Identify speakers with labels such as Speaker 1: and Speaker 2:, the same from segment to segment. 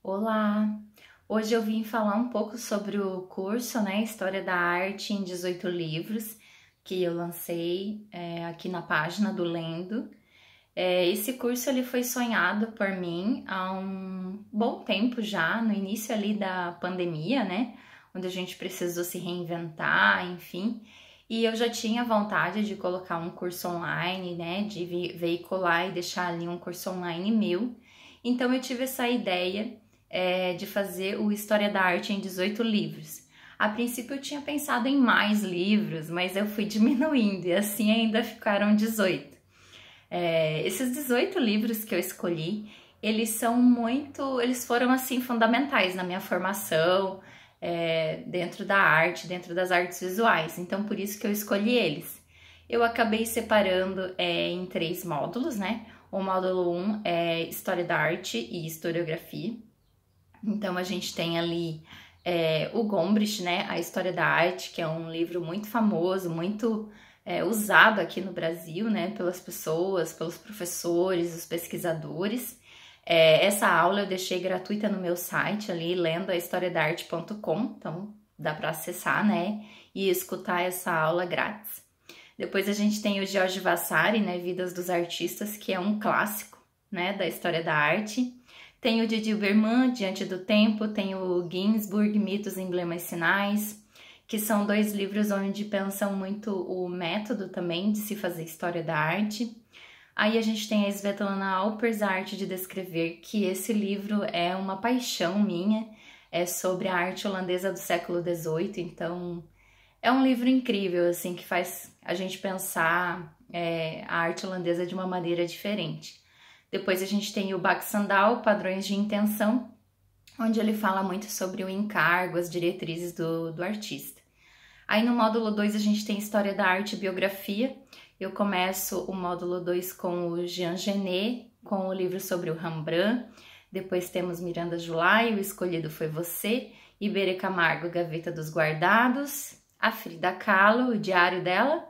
Speaker 1: Olá! Hoje eu vim falar um pouco sobre o curso, História da Arte em 18 livros, que eu lancei aqui na página do Lendo. Esse curso ele foi sonhado por mim há um bom tempo já, no início ali da pandemia, onde a gente precisou se reinventar, enfim. E eu já tinha vontade de colocar um curso online, de veicular e deixar ali um curso online meu. Então eu tive essa ideia de fazer o História da Arte em 18 livros. A princípio eu tinha pensado em mais livros, mas eu fui diminuindo e assim ainda ficaram 18. Esses 18 livros que eu escolhi, eles foram assim fundamentais na minha formação dentro da arte, dentro das artes visuais, então por isso que eu escolhi eles. Eu acabei separando em 3 módulos, O módulo 1 é História da Arte e Historiografia. Então a gente tem ali o Gombrich, A História da Arte, que é um livro muito famoso, muito usado aqui no Brasil, pelas pessoas, pelos professores, os pesquisadores. Essa aula eu deixei gratuita no meu site ali, lendoahistoriadaarte.com, então dá para acessar, e escutar essa aula grátis. Depois a gente tem o Jorge Vasari, Vidas dos Artistas, que é um clássico, da história da arte. Tem o Didi Berman, Diante do Tempo, tem o Ginsburg, Mitos, Emblemas e Sinais, que são 2 livros onde pensam muito o método também de se fazer história da arte. Aí a gente tem a Svetlana Alpers, A Arte de Descrever, que esse livro é uma paixão minha, é sobre a arte holandesa do século XVIII, então é um livro incrível, assim, que faz a gente pensar a arte holandesa de uma maneira diferente. Depois a gente tem o Baxandal, Padrões de Intenção, onde ele fala muito sobre o encargo, as diretrizes do artista. Aí no módulo 2 a gente tem História da Arte e Biografia. Eu começo o módulo 2 com o Jean Genet, com o livro sobre o Rembrandt. Depois temos Miranda July, O Escolhido Foi Você, Iberê Camargo, Gaveta dos Guardados, a Frida Kahlo, o diário dela,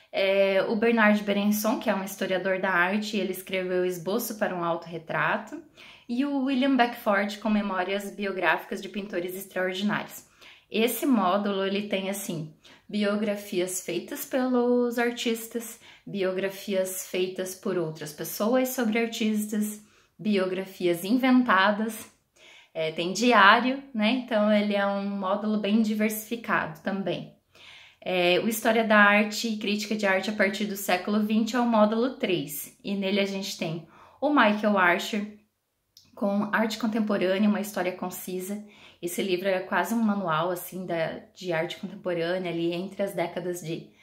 Speaker 1: o Bernard Berenson, que é um historiador da arte, ele escreveu Esboço para um Autorretrato, e o William Beckford com Memórias Biográficas de Pintores Extraordinários. Esse módulo ele tem assim biografias feitas pelos artistas, biografias feitas por outras pessoas sobre artistas, biografias inventadas, tem diário, Então ele é um módulo bem diversificado também. O História da Arte e Crítica de Arte a partir do século XX é o módulo 3, e nele a gente tem o Michael Archer com Arte Contemporânea, uma história concisa. Esse livro é quase um manual assim de arte contemporânea ali entre as décadas de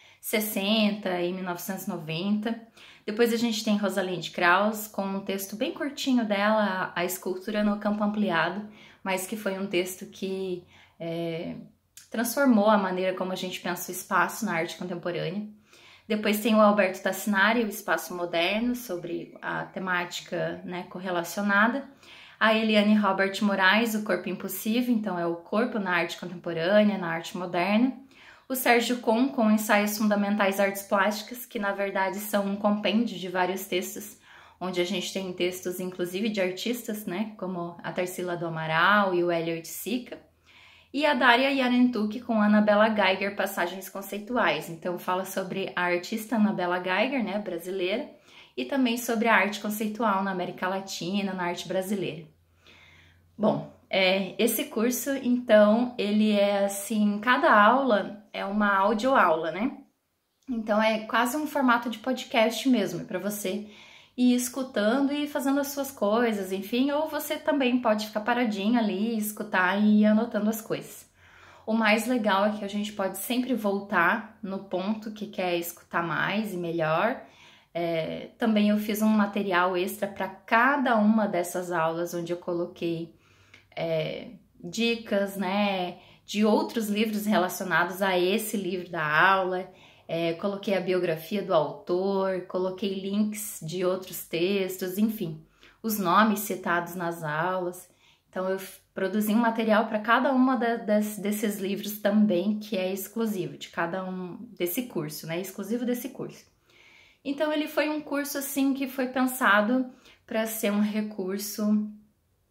Speaker 1: 60 e 1990. Depois a gente tem Rosalind Krauss com um texto bem curtinho dela, A Escultura no Campo Ampliado, mas que foi um texto que transformou a maneira como a gente pensa o espaço na arte contemporânea. Depois tem o Alberto Tassinari, O Espaço Moderno, sobre a temática correlacionada. A Eliane Robert Moraes, O Corpo Impossível, então é o corpo na arte contemporânea, na arte moderna. O Sérgio Kohn, com Ensaios Fundamentais Artes Plásticas, que na verdade são um compêndio de vários textos, onde a gente tem textos inclusive de artistas, como a Tarsila do Amaral e o Hélio Oiticica. E a Daria Yarentuk com Annabella Geiger, Passagens Conceituais. Então fala sobre a artista Annabella Geiger, brasileira, e também sobre a arte conceitual na América Latina, na arte brasileira. Bom, esse curso, então, ele é assim, cada aula é uma audioaula, Então é quase um formato de podcast mesmo, para você ir escutando e fazendo as suas coisas, enfim, ou você também pode ficar paradinho ali, escutar e ir anotando as coisas. O mais legal é que a gente pode sempre voltar no ponto que quer escutar mais e melhor. Também eu fiz um material extra para cada uma dessas aulas, onde eu coloquei dicas, de outros livros relacionados a esse livro da aula. Coloquei a biografia do autor, coloquei links de outros textos, enfim, os nomes citados nas aulas. Então eu produzi um material para cada uma desses livros também, que é exclusivo de cada um desse curso, exclusivo desse curso. Então ele foi um curso assim que foi pensado para ser um recurso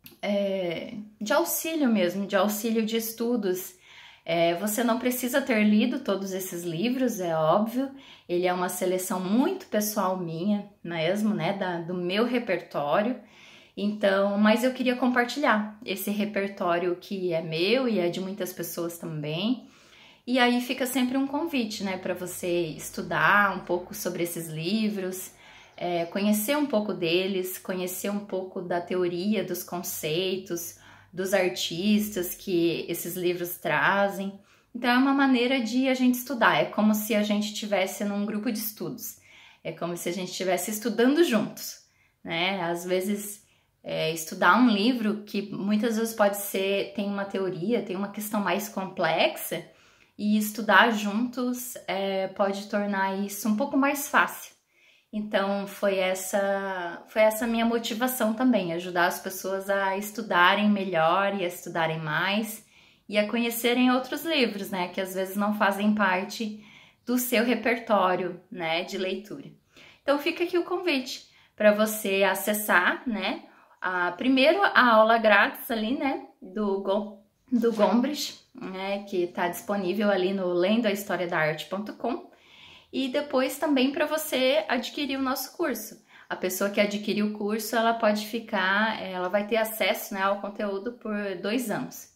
Speaker 1: de auxílio mesmo, de auxílio de estudos. Você não precisa ter lido todos esses livros, é óbvio. Ele é uma seleção muito pessoal minha mesmo, né, do meu repertório. Então, mas eu queria compartilhar esse repertório que é meu e é de muitas pessoas também. E aí fica sempre um convite, né, para você estudar um pouco sobre esses livros, conhecer um pouco deles, conhecer um pouco da teoria, dos conceitos, dos artistas que esses livros trazem. Então é uma maneira de a gente estudar, é como se a gente estivesse num grupo de estudos, é como se a gente estivesse estudando juntos, né? Às vezes estudar um livro que muitas vezes tem uma teoria, tem uma questão mais complexa, e estudar juntos pode tornar isso um pouco mais fácil. Então foi essa minha motivação também, ajudar as pessoas a estudarem melhor e a estudarem mais e a conhecerem outros livros, né, que às vezes não fazem parte do seu repertório, né, de leitura. Então fica aqui o convite para você acessar, né, primeiro a aula grátis ali, né, do Gombrich, né, que está disponível ali no lendoahistoriadaarte.com, e depois também para você adquirir o nosso curso. A pessoa que adquirir o curso, ela vai ter acesso, né, ao conteúdo por 2 anos.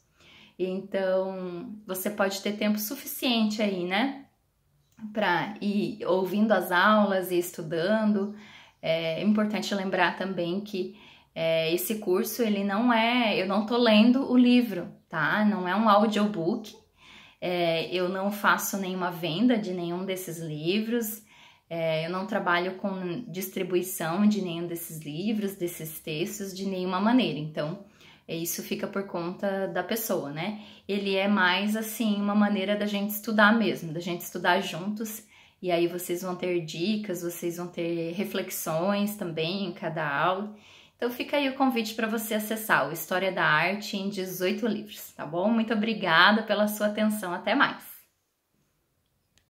Speaker 1: Então, você pode ter tempo suficiente aí, né, para ir ouvindo as aulas e estudando. É importante lembrar também que esse curso, eu não tô lendo o livro, tá? Não é um audiobook, eu não faço nenhuma venda de nenhum desses livros, eu não trabalho com distribuição de nenhum desses livros, desses textos, de nenhuma maneira. Então, isso fica por conta da pessoa, né? Ele é mais, assim, uma maneira da gente estudar mesmo, da gente estudar juntos, e aí vocês vão ter dicas, vocês vão ter reflexões também em cada aula. Então fica aí o convite para você acessar o História da Arte em 18 livros, tá bom? Muito obrigada pela sua atenção, até mais!